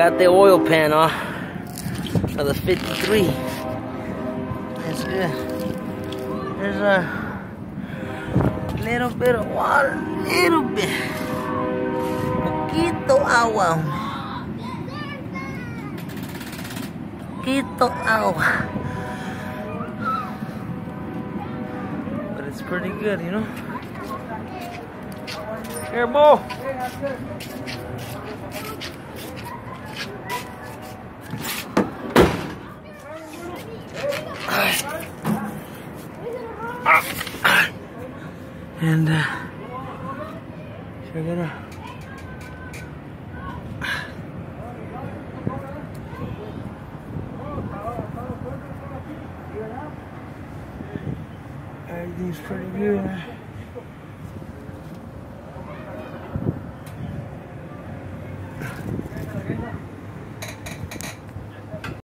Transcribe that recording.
got the oil pan off of the 53. That's good. There's a little bit of water, little bit. Poquito agua. Poquito agua. But it's pretty good, you know? Here, Bo. And check it out. Everything's pretty good.